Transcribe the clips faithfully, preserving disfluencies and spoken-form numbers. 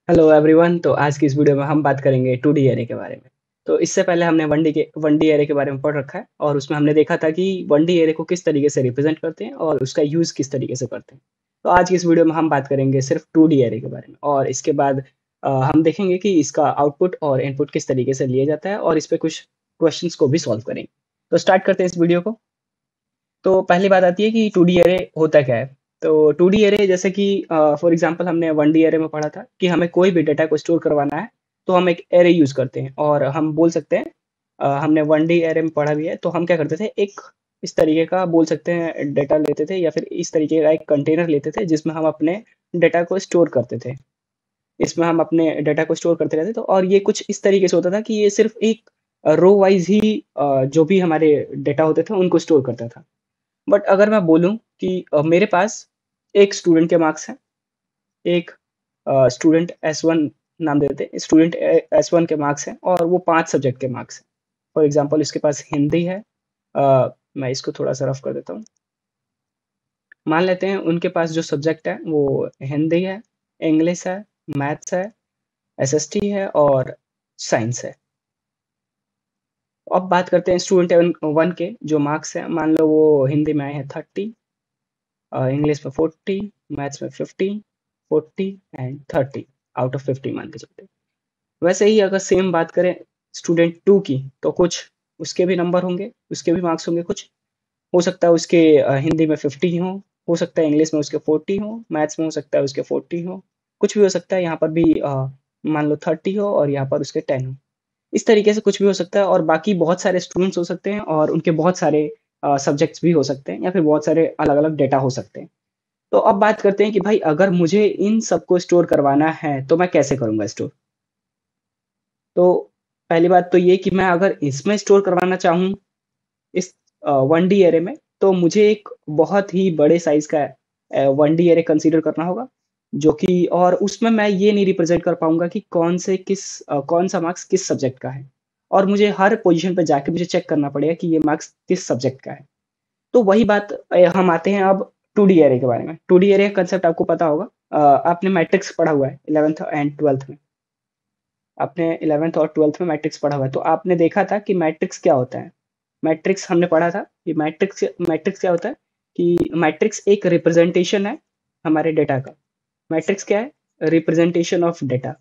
Hello everyone. तो आज की इस वीडियो में हम बात करेंगे टू डी एरे के बारे में। तो इससे पहले हमने वन डी के वन डी एरे के बारे में पढ़ रखा है और उसमें हमने देखा था कि वन डी एरे को किस तरीके से रिप्रेजेंट करते हैं और उसका यूज़ किस तरीके से करते हैं। तो आज की इस वीडियो में हम बात करेंगे सिर्फ टू डी एरे के बारे में और इसके बाद अ, हम देखेंगे कि इसका आउटपुट और इनपुट किस तरीके से लिया जाता है और इस पे कुछ क्वेश्चंस को भी सॉल्व करेंगे। तो स्टार्ट करते हैं इस वीडियो को। तो पहली बात आती है कि टू डी एरे होता क्या है। तो टू डी एरे जैसे कि फॉर एग्जांपल हमने वन डी एरे में पढ़ा था कि हमें कोई भी डेटा को स्टोर करवाना है तो हम एक एरे यूज़ करते हैं और हम बोल सकते हैं अ, हमने वन डी एरे में पढ़ा भी है। तो हम क्या करते थे, एक इस तरीके का बोल सकते हैं डेटा लेते थे या फिर इस तरीके का एक कंटेनर लेते थे जिसमें हम अपने डेटा को स्टोर करते थे। इसमें हम अपने डेटा को स्टोर करते रहते थे और ये कुछ इस तरीके से होता था कि ये सिर्फ एक रो वाइज ही अ, जो भी हमारे डेटा होते थे उनको स्टोर करता था। बट अगर मैं बोलूँ कि अ, मेरे पास एक स्टूडेंट के मार्क्स हैं, एक अ, स्टूडेंट एस वन नाम दे देते हैं, स्टूडेंट ए एस वन के मार्क्स हैं और वो पाँच सब्जेक्ट के मार्क्स हैं। फॉर एग्ज़ाम्पल इसके पास हिंदी है। अ, मैं इसको थोड़ा-सा रफ कर देता हूँ। मान लेते हैं उनके पास जो सब्जेक्ट है वो हिंदी है, इंग्लिश है, मैथ्स है, एस एस टी है और साइंस है। अब बात करते हैं स्टूडेंट एवन वन के जो मार्क्स हैं। मान लो वो हिंदी में आए हैं थर्टी, अ, इंग्लिश में फोर्टी, मैथ्स में fifty, forty and thirty out of fifty मान के चलते हैं। वैसे ही अगर सेम बात करें स्टूडेंट टू की, तो कुछ उसके भी नंबर होंगे, उसके भी मार्क्स होंगे। कुछ हो सकता है उसके अ, हिंदी में फिफ्टी हो हो सकता है इंग्लिश में उसके फोर्टी हो, मैथ्स में हो सकता है उसके फोर्टी हो, कुछ भी हो सकता है। यहाँ पर भी अ, मान लो थर्टी हो और यहाँ पर उसके टेन हो। इस तरीके से कुछ भी हो सकता है और बाकी बहुत सारे स्टूडेंट्स हो सकते हैं और उनके बहुत सारे अ, सब्जेक्ट्स भी हो सकते हैं या फिर बहुत सारे अलग-अलग डेटा हो सकते हैं। तो अब बात करते हैं कि भाई अगर मुझे इन सबको स्टोर करवाना है तो मैं कैसे करूँगा स्टोर? तो पहली बात तो ये कि मैं अगर इसमें स्टोर करवाना चाहूँ इस अ, वन डी एरे में, तो मुझे एक बहुत ही बड़े साइज़ का uh, one D array consider करना होगा, जो कि और उसमें मैं ये नहीं रिप्रेज़ेंट कर पाऊँगा कि कौन से किस अ, कौन-सा मार्क्स किस सब्जेक्ट का है। और मुझे हर पोज़ीशन पे जाके मुझे चेक करना पड़ेगा कि ये मार्क्स किस सब्जेक्ट का है। तो वही बात अ, हम आते हैं अब टू डी एरे के बारे में। टू डी एरे का कांसेप्ट आपको पता होगा। अ, आपने मैट्रिक्स पढ़ा हुआ है इलेवंथ एंड ट्वेल्थ में। आपने इलेवंथ और ट्वेल्थ में मैट्रिक्स पढ़ा हुआ है, तो आपने देखा था कि मैट्रिक्स क्या होता है? मैट्रिक्स हमने पढ़ा था कि मैट्रिक्स मैट्रिक्स क्या होता है कि मैट्रिक्स एक रिप्रेजेंटेशन है हमारे डेटा का। मैट्रिक्स क्या है? Representation of data.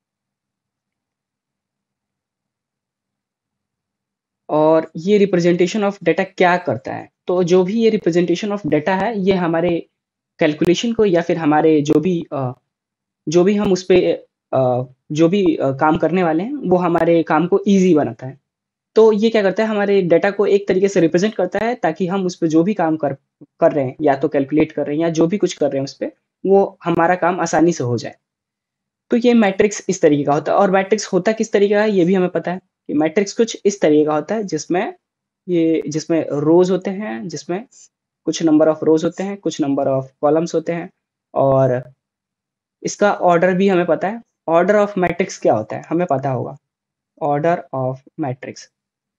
और ये रिप्रेजेंटेशन ऑफ डेटा क्या करता है? तो जो भी ये रिप्रेजेंटेशन ऑफ डेटा है, ये हमारे कैलकुलेशन को या फिर हमारे जो भी अ, जो भी हम उस पे अ, जो भी अ, काम करने वाले हैं, वो हमारे काम को ईज़ी बनाता है। तो ये क्या करता है, हमारे डेटा को एक तरीके से रिप्रेजेंट करता है ताकि हम उस पे जो भी काम कर कर रहे हैं, या तो कैलकुलेट कर रहे हैं या जो भी कुछ कर रहे हैं उस पे, वो हमारा काम आसानी से हो जाए। तो ये मैट्रिक्स इस तरीके का होता है और मैट्रिक्स होता किस तरीके का है ये भी हमें पता है कि मैट्रिक्स कुछ इस तरीके का होता है जिसमें ये जिसमें रोज़ होते हैं, जिसमें कुछ नंबर ऑफ रोज़ होते हैं, कुछ नंबर ऑफ कॉलम्स होते हैं और इसका ऑर्डर भी हमें पता है। ऑर्डर ऑफ मैट्रिक्स क्या होता है? हमें पता होगा। Order of matrix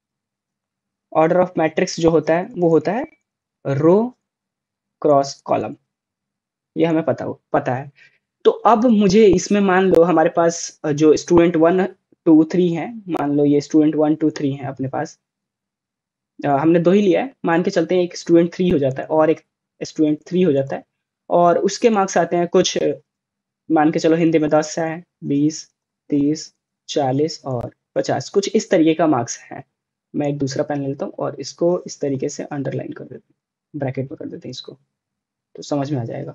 order of matrix जो होता है, वो होता है रो क्रॉस कॉलम। ये हमें पता हो पता है। तो अब मुझे इसमें मान लो हमारे पास अ, जो स्टूडेंट वन, टू, थ्री हैं, मान लो ये स्टूडेंट वन, टू, थ्री हैं अपने पास। अ, हमने दो ही लिया है, मान के चलते हैं एक स्टूडेंट थ्री हो जाता है और एक स्टूडेंट थ्री हो जाता है और उसके मार्क्स आते हैं कुछ। मान के चलो हिंदी में दस है, बीस, तीस, चालीस और पचास, कुछ इस तरीके का मार्क्स है। मैं एक दूसरा पेन ले लेता हूँ और इसको इस तरीके से अंडरलाइन कर देता हूँ, ब्रैकेट में कर देते हैं इसको, तो समझ में आ जाएगा।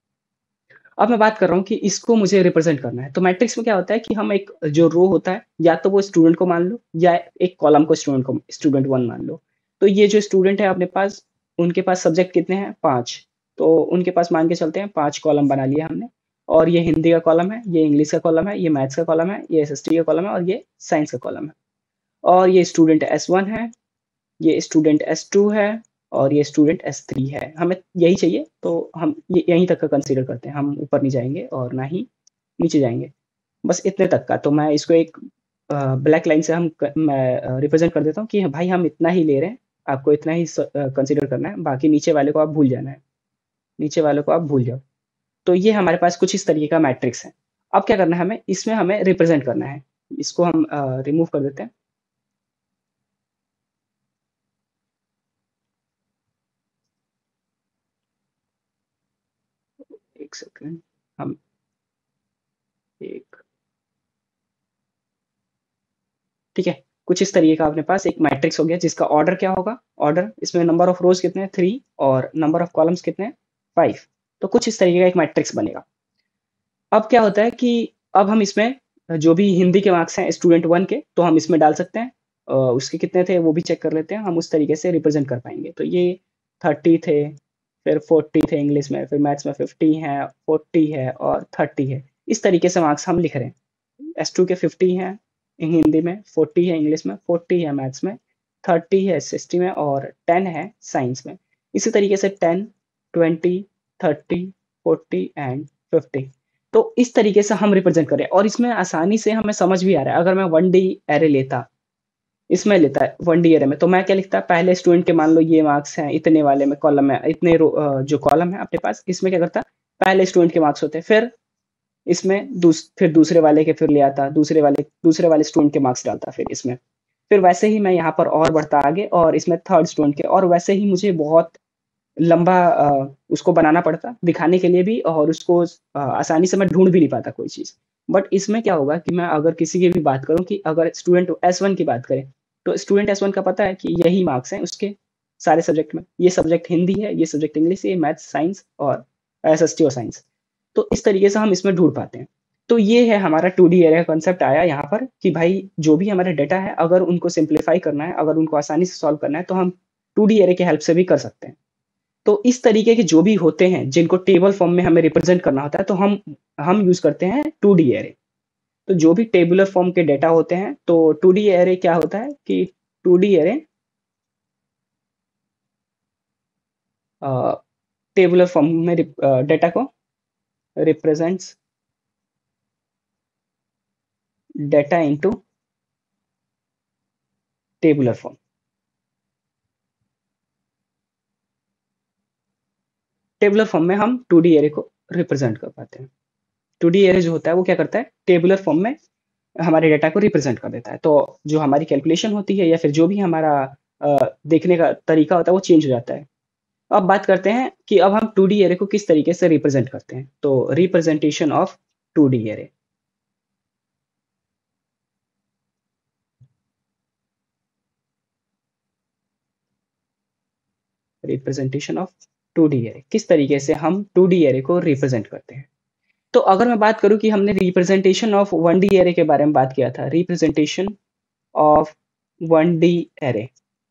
अब मैं बात कर रहा हूँ कि इसको मुझे रिप्रेज़ेंट करना है। तो मैट्रिक्स में क्या होता है कि हम एक जो रो होता है, या तो वो स्टूडेंट को मान लो या एक कॉलम को स्टूडेंट को स्टूडेंट वन मान लो। तो ये जो स्टूडेंट है अपने पास, उनके पास सब्जेक्ट कितने हैं? पाँच। तो उनके पास मान के चलते हैं पाँच कॉलम बना लिया हमने और ये हिंदी का कॉलम है, ये इंग्लिश का कॉलम है, ये मैथ्स का कॉलम है, ये एस एस टी का कॉलम है और ये साइंस का कॉलम है। और ये स्टूडेंट एस वन है, ये स्टूडेंट एस टू है और ये स्टूडेंट एस थ्री है। हमें यही चाहिए तो हम ये यहीं तक का कंसीडर करते हैं। हम ऊपर नहीं जाएँगे और ना ही नीचे जाएँगे। बस इतने तक का। तो मैं इसको एक अ, ब्लैक लाइन से हम क मैं अ, रिप्रेज़ेंट कर देता हूँ कि भाई हम इतना ही ले रहे हैं, आपको इतना ही स अ, कंसीडर करना है, बाकी नीचे वाले को आप भूल जाना है। नीचे वाले को आप भूल जाओ। तो ये हमारे पास कुछ इस तरीके का मैट्रिक्स है। अब क्या करना है हमें, इसमें हमें रिप्रेजेंट करना है। इसको हम रिमूव कर देते हैं। एक सेकेंड, हम एक ठीक है, कुछ इस तरीके का अपने पास एक मैट्रिक्स हो गया, जिसका ऑर्डर क्या होगा, ऑर्डर इसमें नंबर ऑफ रोज कितने हैं, थ्री, और नंबर ऑफ कॉलम्स कितने हैं, फाइव। तो कुछ इस तरीके का एक मैट्रिक्स बनेगा। अब क्या होता है कि अब हम इसमें जो भी हिंदी के मार्क्स हैं स्टूडेंट वन के, तो हम इसमें डाल सकते हैं। अ, उसके कितने थे वो भी चेक कर लेते हैं, हम उस तरीके से रिप्रेजेंट कर पाएंगे। तो ये थर्टी थे, फिर फोर्टी थे इंग्लिश में, फिर मैथ्स में फिफ्टी है, फोर्टी है और थर्टी है। इस तरीके से मार्क्स हम लिख रहे हैं। एस टू के फिफ्टी हैं हिंदी में, फोर्टी है इंग्लिश में, फोर्टी है मैथ्स में, थर्टी है एस एस टी में और टेन है साइंस में। इसी तरीके से ten, twenty, thirty, forty and fifty. तो इस तरीके से हम रिप्रेजेंट करें, और इसमें आसानी से हमें समझ भी आ रहा है। अगर मैं वन डी एरे लेता, इसमें लेता है वन डी एरे में, तो मैं क्या लिखता, पहले स्टूडेंट के मान लो ये मार्क्स हैं, इतने वाले में कॉलम में इतने रो, अ, जो कॉलम है अपने पास, इसमें क्या करता, पहले स्टूडेंट के मार्क्स होते हैं, फिर इसमें दूस, फिर दूसरे वाले के फिर ले आता, दूसरे वाले दूसरे वाले स्टूडेंट के मार्क्स डालता फिर इसमें, फिर वैसे ही मैं यहाँ पर और बढ़ता आगे, और इसमें थर्ड स्टूडेंट के, और वैसे ही मुझे बहुत लंबा अ, उसको बनाना पड़ता दिखाने के लिए भी, और उसको अ, आसानी से मैं ढूंढ भी नहीं पाता कोई चीज़। बट इसमें क्या होगा कि मैं अगर किसी की भी बात करूं, कि अगर स्टूडेंट एस वन की बात करें, तो स्टूडेंट एस वन का पता है कि यही मार्क्स हैं उसके सारे सब्जेक्ट में, ये सब्जेक्ट हिंदी है, ये सब्जेक्ट इंग्लिश, ये मैथ्स, साइंस और एस एस टी और साइंस। तो इस तरीके से हम इसमें ढूंढ पाते हैं। तो ये है हमारा टू डी एरे का कॉन्सेप्ट आया यहाँ पर, कि भाई जो भी हमारे डेटा है, अगर उनको सिंप्लीफाई करना है, अगर उनको आसानी से सॉल्व करना है, तो हम टू डी एरे की हेल्प से भी कर सकते हैं। तो इस तरीके के जो भी होते हैं जिनको टेबल फॉर्म में हमें रिप्रेजेंट करना होता है, तो हम हम यूज करते हैं टू डी एरे। तो जो भी टेबुलर फॉर्म के डेटा होते हैं, तो टू डी एरे क्या होता है कि two D array tabular form में डेटा को represents data into tabular form. Tabular form में हम टू डी एरे को रिप्रेजेंट कर पाते हैं। टू डी एरे जो होता है वो क्या करता है, टेबुलर फॉर्म में हमारे डेटा को रिप्रेजेंट कर देता है। तो जो हमारी कैलकुलेशन होती है, या फिर जो भी हमारा अ, देखने का तरीका होता है, वो चेंज हो जाता है। अब बात करते हैं कि अब हम टू डी एरे को किस तरीके से रिप्रेजेंट करते हैं। तो representation of two D array, representation of two D array, किस तरीके से हम टू डी एरे को रिप्रेजेंट करते हैं। तो अगर मैं बात करूं कि हमने representation of one D array के बारे में बात किया था, representation of one D array,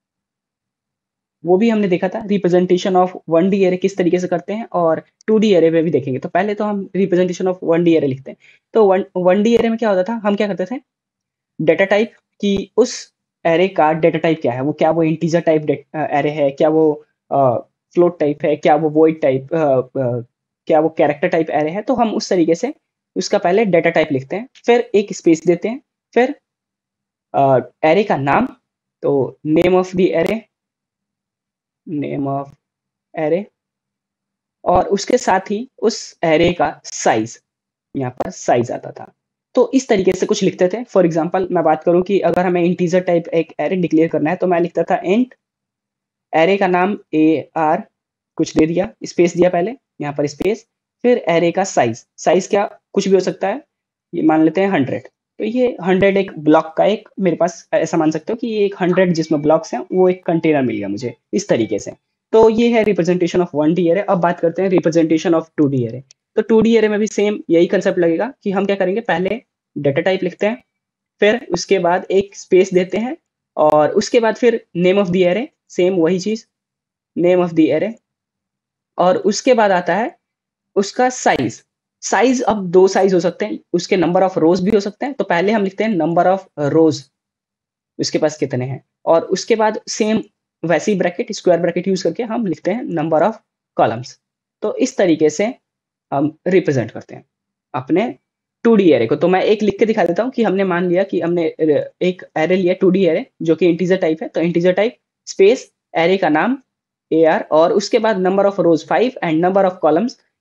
वो भी हमने देखा था। Representation of one D array किस तरीके से करते हैं, और टू डी एरे में भी देखेंगे। तो पहले तो हम representation of one D array लिखते हैं। तो वन वन डी एरे में क्या होता था, हम क्या करते थे, डेटा टाइप कि उस एरे का डेटा टाइप क्या है, वो क्या वो इंटीजर टाइप एरे है, क्या वो फ्लोट टाइप है, क्या वो वॉइड टाइप, क्या वो कैरेक्टर टाइप एरे है। तो हम उस तरीके से उसका पहले डेटा टाइप लिखते हैं, फिर एक स्पेस देते हैं, फिर एरे का नाम, तो name of the array, name of array, और उसके साथ ही उस एरे का साइज, यहाँ पर साइज आता था। तो इस तरीके से कुछ लिखते थे। फॉर एग्जांपल मैं बात करूं कि अगर हमें इंटीजर टाइप एक एरे डिक्लेयर करना है, तो मैं लिखता था इंट एरे का नाम ए आर, कुछ दे दिया, स्पेस दिया पहले, यहाँ पर स्पेस, फिर एरे का साइज, साइज क्या कुछ भी हो सकता है, ये मान लेते हैं हंड्रेड। तो ये हंड्रेड एक ब्लॉक का, एक मेरे पास ऐसा मान सकते हो कि ये एक हंड्रेड जिसमें ब्लॉक्स हैं, वो एक कंटेनर मिल गया मुझे इस तरीके से। तो ये है representation of one D array. अब बात करते हैं representation of two D array. तो टू डी एरे में भी सेम यही कंसेप्ट लगेगा कि हम क्या करेंगे, पहले डेटा टाइप लिखते हैं, फिर उसके बाद एक स्पेस देते हैं, और उसके बाद फिर name of the array, same वही चीज, नेम ऑफ द एरे, और उसके बाद आता है उसका साइज। साइज अब दो साइज हो सकते हैं, उसके नंबर ऑफ रोज भी हो सकते हैं। तो पहले हम लिखते हैं नंबर ऑफ रोज, उसके पास कितने हैं, और उसके बाद सेम वैसी ब्रैकेट, स्क्वायर ब्रैकेट यूज करके हम लिखते हैं नंबर ऑफ कॉलम्स। तो इस तरीके से हम रिप्रेजेंट करते हैं अपने टू डी एरे को। तो मैं एक लिख के दिखा देता हूँ कि हमने मान लिया कि हमने एक एरे लिया टू डी एरे, जो कि इंटीजर टाइप है। तो इंटीजर टाइप स्पेस एरे का नाम ए आर, और उसके बाद number of rows five and number of columns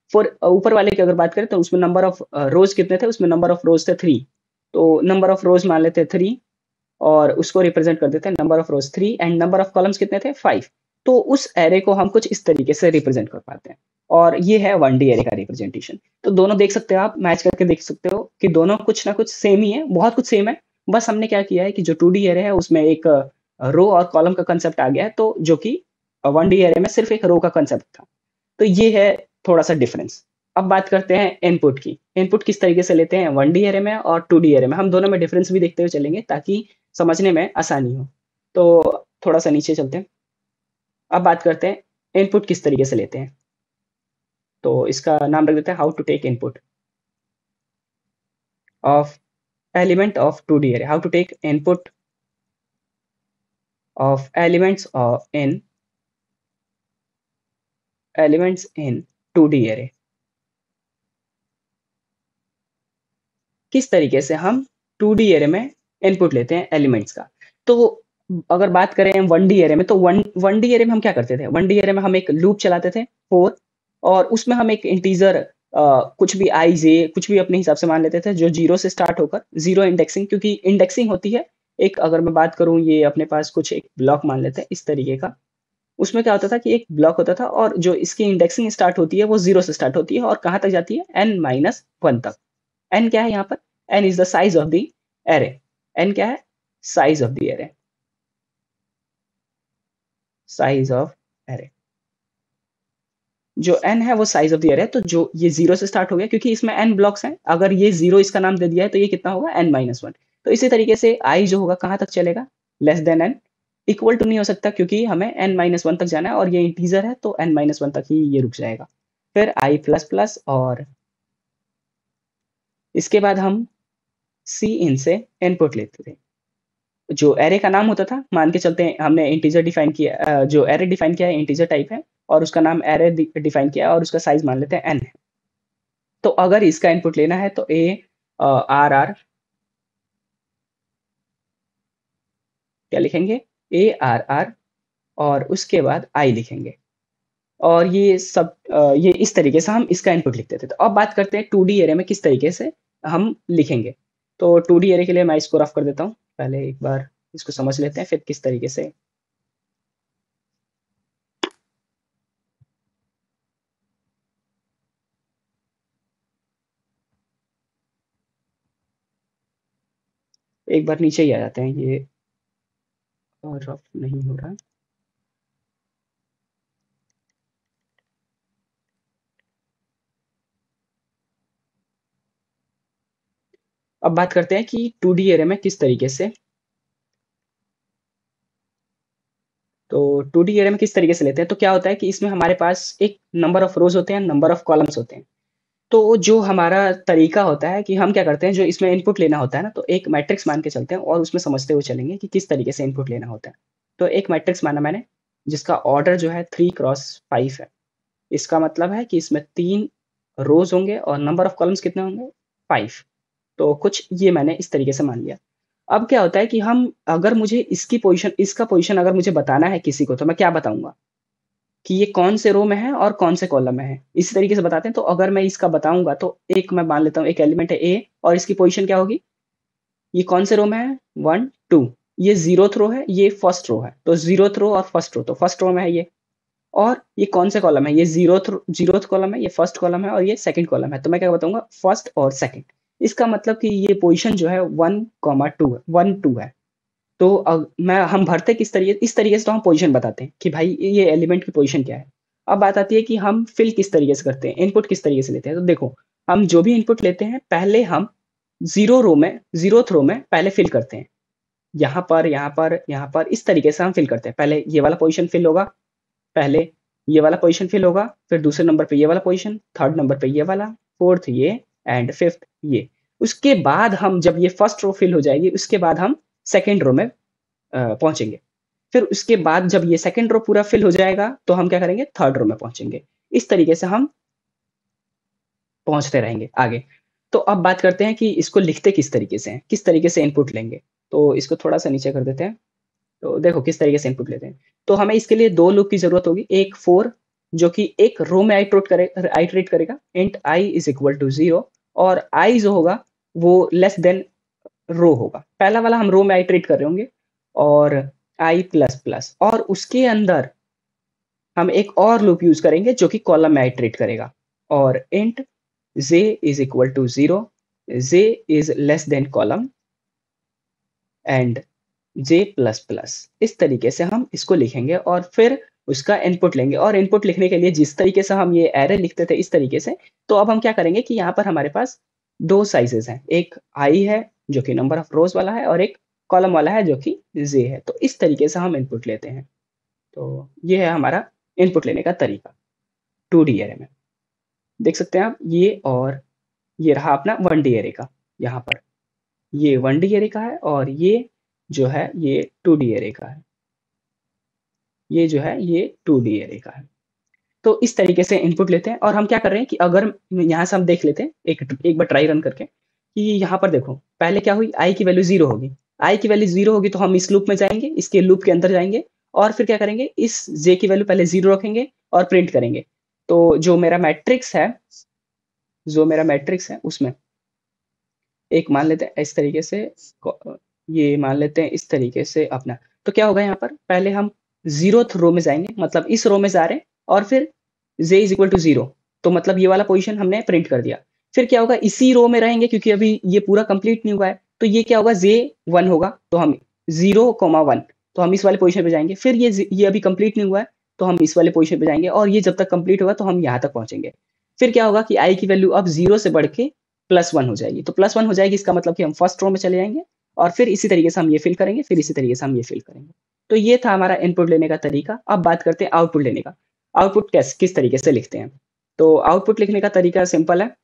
for ऊपर वाले की अगर बात करें तो उसमें नंबर ऑफ रोज कितने थे, उसमें नंबर ऑफ रोज थे थ्री, तो नंबर ऑफ रोज मान लेते हैं थ्री और उसको रिप्रेजेंट कर देते हैं number of rows three and number of columns कितने थे फाइव। तो उस एरे को हम कुछ इस तरीके से रिप्रेजेंट कर पाते हैं और ये है वन डी एरे का रिप्रेजेंटेशन। तो दोनों देख सकते हो, आप मैच करके देख सकते हो कि दोनों कुछ ना कुछ सेम ही है, बहुत कुछ सेम है। बस हमने क्या किया है कि जो टू डी एरे है उसमें एक रो और कॉलम का कंसेप्ट आ गया है, तो जो कि वन डी एरे में सिर्फ एक रो का कंसेप्ट था। तो ये है थोड़ा सा डिफरेंस। अब बात करते हैं इनपुट की। इनपुट किस तरीके से लेते हैं वन डी एरे में और टू डी एरे में, हम दोनों में डिफरेंस भी देखते हुए चलेंगे ताकि समझने में आसानी हो। तो थोड़ा सा नीचे चलते हैं। अब बात करते हैं इनपुट किस तरीके से लेते हैं। तो इसका नाम रख देते हैं how to take input of element of two D array, how to take input of elements of in elements in two D array. किस तरीके से हम टू डी एरे में इनपुट लेते हैं एलिमेंट्स का। तो अगर बात करें वन डी एरे में, तो वन वन डी एरे में हम क्या करते थे, वन डी एरे में हम एक लूप चलाते थे फोर, और उसमें हम एक इंटीजर कुछ भी आई जे कुछ भी अपने हिसाब से मान लेते थे जो जीरो से स्टार्ट होकर, जीरो इंडेक्सिंग, क्योंकि इंडेक्सिंग होती है एक, अगर मैं बात करूं ये अपने पास कुछ एक ब्लॉक मान लेते हैं इस तरीके का। उसमें क्या होता था कि एक ब्लॉक होता था और जो इसकी इंडेक्सिंग स्टार्ट होती है वो जीरो से स्टार्ट होती है और कहाँ तक जाती है, एन माइनस वन तक। एन क्या है यहाँ पर, N is the size of the array. N क्या है, size of the array, size of array. जो n है वो साइज ऑफ द एरे है। तो जो ये जीरो से स्टार्ट हो गया क्योंकि इसमें n ब्लॉक्स हैं, अगर ये जीरो इसका नाम दे दिया है तो ये कितना होगा, n माइनस वन। तो इसी तरीके से i जो होगा कहाँ तक चलेगा, less than n, equal to नहीं हो सकता क्योंकि हमें n माइनस वन तक जाना है और ये इंटीजर है तो n माइनस वन तक ही ये रुक जाएगा। फिर i प्लस प्लस, और इसके बाद हम सी इन से इनपुट लेते थे। जो एरे का नाम होता था, मान के चलते हैं हमने इंटीजर डिफाइन किया, जो एरे डिफाइन किया है इंटीजर टाइप है और उसका नाम एरे डिफाइन किया है और उसका साइज मान लेते हैं एन है। तो अगर इसका इनपुट लेना है तो ए आर आर क्या लिखेंगे, ए आर आर, और उसके बाद आई लिखेंगे, और ये सब ये इस तरीके से हम इसका इनपुट लिखते थे। तो अब बात करते हैं टू डी एरे में किस तरीके से हम लिखेंगे। तो टू डी एरे के लिए मैं इसको रफ कर देता हूँ, पहले एक बार इसको समझ लेते हैं फिर किस तरीके से। एक बार नीचे ही आ जाते हैं, ये और रफ नहीं हो रहा। अब बात करते हैं कि टू डी एरे में किस तरीके से, तो टू डी एरे में किस तरीके से लेते हैं। तो क्या होता है कि इसमें हमारे पास एक नंबर ऑफ रोज होते हैं, नंबर ऑफ कॉलम्स होते हैं। तो जो हमारा तरीका होता है कि हम क्या करते हैं, जो इसमें इनपुट लेना होता है ना, तो एक मैट्रिक्स मान के चलते हैं और उसमें समझते हुए चलेंगे कि किस तरीके से इनपुट लेना होता है। तो एक मैट्रिक्स माना मैंने जिसका ऑर्डर जो है थ्री क्रॉस फाइव है। इसका मतलब है कि इसमें तीन रोज होंगे और नंबर ऑफ कॉलम्स कितने होंगे, फाइव। तो कुछ ये मैंने इस तरीके से मान लिया। अब क्या होता है कि हम, अगर मुझे इसकी पोजीशन, इसका पोजीशन अगर मुझे बताना है किसी को, तो मैं क्या बताऊंगा कि ये कौन से रो में है और कौन से कॉलम में है, इसी तरीके से बताते हैं। तो अगर मैं इसका बताऊंगा तो एक मैं मान लेता हूँ एक एलिमेंट है ए और इसकी पोजीशन क्या होगी, ये कौन से रो में है, वन टू, ये जीरोथ रो है, ये फर्स्ट रो है, तो जीरोथ रो और फर्स्ट रो, तो फर्स्ट रो में है ये। और ये कौन से कॉलम है, ये जीरोथ जीरोथ कॉलम है, ये फर्स्ट कॉलम है और ये सेकंड कॉलम है। तो मैं क्या बताऊंगा, फर्स्ट और सेकंड। इसका मतलब कि ये पोजीशन जो है वन कॉमा टू है, वन टू है। तो अग, मैं हम भरते किस तरीके, इस तरीके से तो हम पोजीशन बताते हैं कि भाई ये एलिमेंट की पोजीशन क्या है। अब बात आती है कि हम फिल किस तरीके से करते हैं, इनपुट किस तरीके से लेते हैं। तो देखो, हम जो भी इनपुट लेते हैं पहले हम जीरो रो में, जीरो थ्रो में पहले फिल करते हैं, यहाँ पर यहाँ पर यहाँ पर, इस तरीके से हम फिल करते हैं। पहले ये वाला पोजीशन फिल होगा, पहले ये वाला पोजीशन फिल होगा, फिर दूसरे नंबर पे ये वाला पोजीशन, थर्ड नंबर पे ये वाला, फोर्थ ये, एंड फिफ्थ ये। उसके बाद हम, जब ये फर्स्ट रो फिल हो जाएगी, उसके बाद हम सेकेंड रो में पहुंचेंगे। फिर उसके बाद जब ये सेकंड रो पूरा फिल हो जाएगा तो हम क्या करेंगे, थर्ड रो में पहुंचेंगे। इस तरीके से हम पहुंचते रहेंगे आगे। तो अब बात करते हैं कि इसको लिखते किस तरीके से हैं, किस तरीके से इनपुट लेंगे। तो इसको थोड़ा सा नीचे कर देते हैं। तो देखो किस तरीके से इनपुट लेते हैं। तो हमें इसके लिए दो लूप की जरूरत होगी, एक फोर जो कि एक रो में आइट्रेट करे आइट्रेट करेगा, int I is equal to zero, और आई जो होगा वो लेस देन रो होगा। पहला वाला हम रो में आइट्रेट कर रहे होंगे, और आई प्लस प्लस, और उसके अंदर हम एक और लूप यूज करेंगे जो कि कॉलम में आइट्रेट करेगा, और int J is equal to zero, J is less than column and J plus plus. इस तरीके से हम इसको लिखेंगे और फिर उसका इनपुट लेंगे, और इनपुट लिखने के लिए जिस तरीके से हम ये एरे लिखते थे इस तरीके से, तो अब हम क्या करेंगे कि यहाँ पर हमारे पास दो साइजेस हैं, एक आई है जो कि नंबर ऑफ रोज वाला है, और एक कॉलम वाला है जो कि जे है। तो इस तरीके से हम इनपुट लेते हैं। तो ये है हमारा इनपुट लेने का तरीका टू डी एरे में। देख सकते हैं आप, ये और ये रहा अपना वन डी एरे का। यहाँ पर ये वन डी एरे का है, और ये जो है ये टू डी एरे का है। ये जो है ये टू डी एरे का है। तो इस तरीके से इनपुट लेते हैं, और हम क्या कर रहे हैं कि अगर यहाँ से हम देख लेते हैं एक एक बार ट्राई रन करके, कि यहाँ पर देखो पहले क्या हुई, आई की वैल्यू जीरो होगी। आई की वैल्यू जीरो होगी तो हम इस लूप में जाएंगे, इसके लूप के अंदर जाएंगे, और फिर क्या करेंगे, इस जे की वैल्यू पहले जीरो रखेंगे और प्रिंट करेंगे। तो जो मेरा मैट्रिक्स है जो मेरा मैट्रिक्स है उसमें एक मान लेते हैं इस तरीके से, ये मान लेते हैं इस तरीके से अपना। तो क्या होगा, यहाँ पर पहले हम जीरोथ रो में जाएंगे, मतलब इस रो में जा रहे हैं, और फिर J is equal to zero, तो मतलब ये वाला पोजीशन हमने प्रिंट कर दिया। फिर क्या होगा, इसी रो में रहेंगे क्योंकि अभी ये पूरा कंप्लीट नहीं हुआ है, तो ये क्या होगा, जे वन होगा, तो हम जीरो कोमा वन, तो हम इस वाले पोजीशन पे जाएंगे। फिर ये ये अभी कंप्लीट नहीं हुआ है, तो हम इस वाले पोजीशन पे जाएंगे, और ये जब तक कंप्लीट होगा तो हम यहाँ तक पहुंचेंगे। फिर क्या होगा कि आई की वैल्यू अब जीरो से बढ़ के प्लस वन हो जाएगी, तो प्लस वन हो जाएगी, इसका मतलब कि हम फर्स्ट रो में चले जाएंगे, और फिर इसी तरीके से हम ये फिल करेंगे, फिर इसी तरीके से हम ये फिल करेंगे। तो ये था हमारा इनपुट लेने का तरीका। अब बात करते हैं आउटपुट लेने का। आउटपुट कैस किस तरीके से लिखते हैं। तो आउटपुट लिखने का तरीका सिंपल है।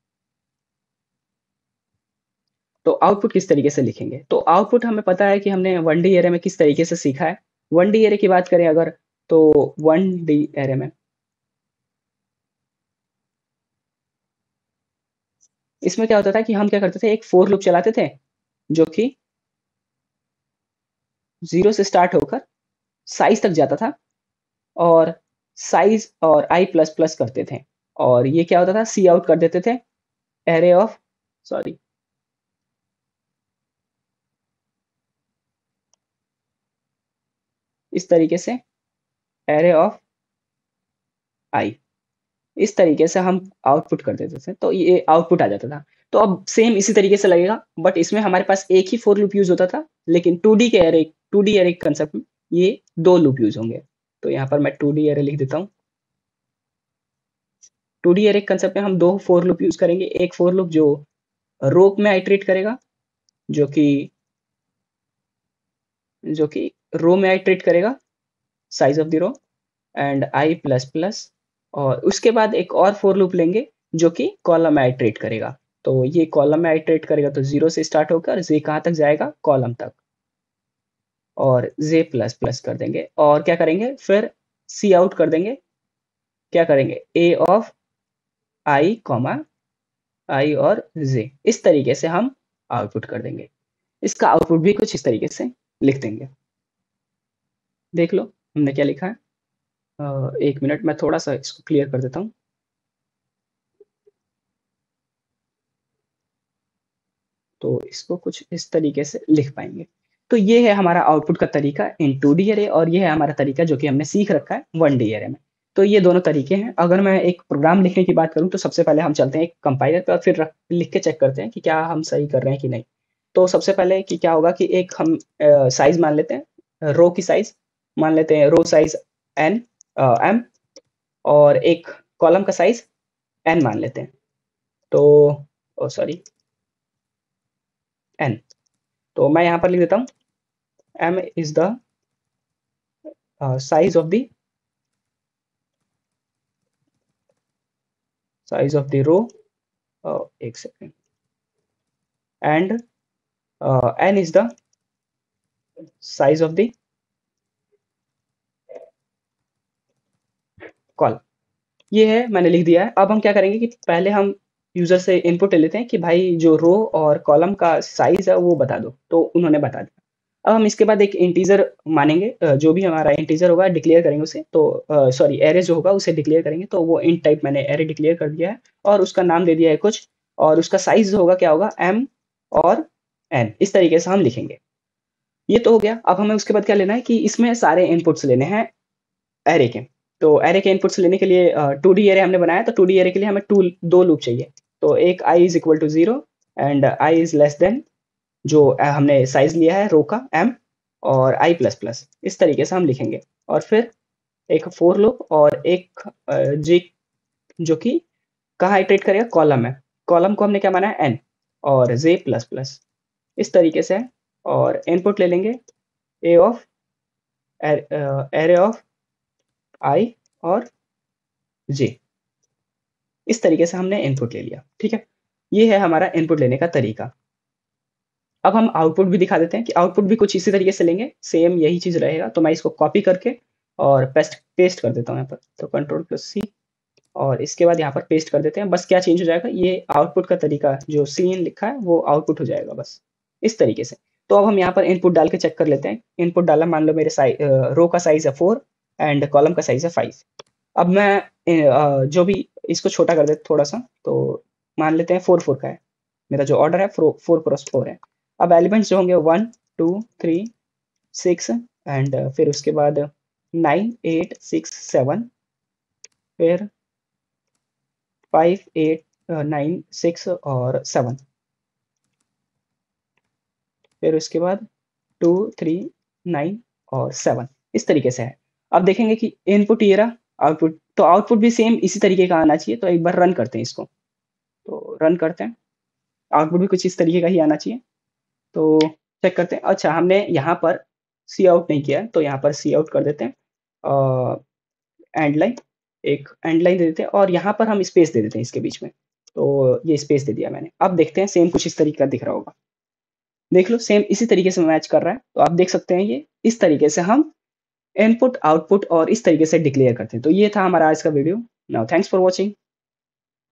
तो आउटपुट किस तरीके से लिखेंगे, तो आउटपुट हमें पता है कि हमने वन डी एरे में किस तरीके से सीखा है। वन डी एरे की बात करें अगर, तो वन डी एरे में इसमें क्या होता था कि हम क्या करते थे, एक फोर लूप चलाते थे जो कि जीरो से स्टार्ट होकर साइज तक जाता था, और साइज और आई प्लस प्लस करते थे, और ये क्या होता था, सी आउट कर देते थे एरे ऑफ सॉरी इस तरीके से एरे ऑफ आई, इस तरीके से हम आउटपुट कर देते थे, तो ये आउटपुट आ जाता था। तो अब सेम इसी तरीके से लगेगा, बट इसमें हमारे पास एक ही फोर लूप यूज होता था, लेकिन टू डी के array two D array concept में ये दो लूप यूज होंगे। तो यहाँ पर मैं टू डी एरे लिख देता हूँ। टू डी एरे कंसेप्ट में हम दो फोर लूप यूज करेंगे, एक फोर लूप जो रो में आइट्रेट करेगा, जो कि जो कि रो में आइट्रेट करेगा size of the row and I plus plus, और उसके बाद एक और फोर लूप लेंगे जो कि कॉलम में आइट्रेट करेगा। तो ये कॉलम में आइट्रेट करेगा, तो जीरो से स्टार्ट होकर जे कहाँ तक जाएगा, कॉलम तक, और जे प्लस प्लस कर देंगे, और क्या करेंगे, फिर सी आउट कर देंगे। क्या करेंगे, ए ऑफ आई कॉमा आई और जे, इस तरीके से हम आउटपुट कर देंगे। इसका आउटपुट भी कुछ इस तरीके से लिख देंगे। देख लो हमने क्या लिखा है। अ, एक मिनट, मैं थोड़ा सा इसको क्लियर कर देता हूँ। तो इसको कुछ इस तरीके से लिख पाएंगे। तो ये है हमारा आउटपुट का तरीका इन टू डी एरे, और ये है हमारा तरीका जो कि हमने सीख रखा है वन डी एरे में। तो ये दोनों तरीके हैं। अगर मैं एक प्रोग्राम लिखने की बात करूँ, तो सबसे पहले हम चलते हैं एक कंपाइलर पे, और फिर रख- लिख के चेक करते हैं कि क्या हम सही कर रहे हैं कि नहीं। तो सबसे पहले कि क्या होगा कि एक हम साइज मान लेते हैं, रो की साइज मान लेते हैं, रो साइज एन एम, और एक कॉलम का साइज एन मान लेते हैं। तो सॉरी एन, तो मैं यहाँ पर लिख देता हूँ m is the uh, size of the size of the row, uh, एक second, and uh, n is the size of the column. ये है, मैंने लिख दिया है। अब हम क्या करेंगे कि पहले हम यूजर से इनपुट ले लेते हैं कि भाई जो रो और कॉलम का साइज है वो बता दो, तो उन्होंने बता दिया। अब हम इसके बाद एक इंटीजर मानेंगे, जो भी हमारा इंटीजर होगा डिक्लेयर करेंगे उसे, तो सॉरी एरे जो होगा उसे डिक्लेयर करेंगे। तो वो इंट टाइप मैंने एरे डिक्लेयर कर दिया है और उसका नाम दे दिया है कुछ, और उसका साइज जो होगा क्या होगा, एम और एन, इस तरीके से हम लिखेंगे। ये तो हो गया। अब हमें उसके बाद क्या लेना है कि इसमें सारे इनपुट्स लेने हैं एरे के। तो एरे के इनपुट्स लेने के लिए टू डी एरे हमने बनाया, तो टू डी एरे के लिए हमें टू दो लूप चाहिए। तो एक I is equal to zero and I is less than जो हमने साइज लिया है रो का एम और आई प्लस प्लस, इस तरीके से हम लिखेंगे। और फिर एक फोर लूप और एक जी जो कि कहाँ इटरेट करेगा, कॉलम है, कॉलम को हमने क्या माना है एन और जे प्लस प्लस, इस तरीके से। और इनपुट ले लेंगे A of array of I और जे, इस तरीके से हमने इनपुट ले लिया। ठीक है, ये है हमारा इनपुट लेने का तरीका। अब हम आउटपुट भी दिखा देते हैं कि आउटपुट भी कुछ इसी तरीके से लेंगे, सेम यही चीज़ रहेगा। तो मैं इसको कॉपी करके और पेस्ट पेस्ट कर देता हूँ यहाँ पर, तो कंट्रोल प्लस सी, और इसके बाद यहाँ पर पेस्ट कर देते हैं। बस क्या चेंज हो जाएगा, ये आउटपुट का तरीका जो सी इन लिखा है वो आउटपुट हो जाएगा, बस इस तरीके से। तो अब हम यहाँ पर इनपुट डाल के चेक कर लेते हैं। इनपुट डाला, मान लो मेरे साइज रो का साइज है फोर एंड कॉलम का साइज है फाइव। अब मैं जो भी इसको छोटा कर देते थोड़ा सा, तो मान लेते हैं फोर फोर का है, मेरा जो ऑर्डर है फोर क्रॉस फोर है। अब एलिमेंट्स जो होंगे one two three six and फिर उसके बाद नाइन एट सिक्स सेवन, फिर फाइव एट नाइन सिक्स और सेवन, फिर उसके बाद टू थ्री नाइन और सेवन, इस तरीके से है। अब देखेंगे कि इनपुट ये रहा, आउटपुट तो आउटपुट भी सेम इसी तरीके का आना चाहिए। तो एक बार रन करते हैं इसको, तो रन करते हैं, आउटपुट भी कुछ इस तरीके का ही आना चाहिए। तो चेक करते हैं। अच्छा, हमने यहाँ पर सी आउट नहीं किया है, तो यहाँ पर सी आउट कर देते हैं, एंड लाइन, एक एंड लाइन दे देते हैं और यहाँ पर हम स्पेस दे देते हैं इसके बीच में। तो ये स्पेस दे दिया मैंने। अब देखते हैं सेम कुछ इस तरीके का दिख रहा होगा, देख लो सेम इसी तरीके से मैच कर रहा है। तो आप देख सकते हैं ये इस तरीके से हम इनपुट आउटपुट और इस तरीके से डिक्लेयर करते हैं। तो ये था हमारा आज का video. Now thanks for watching.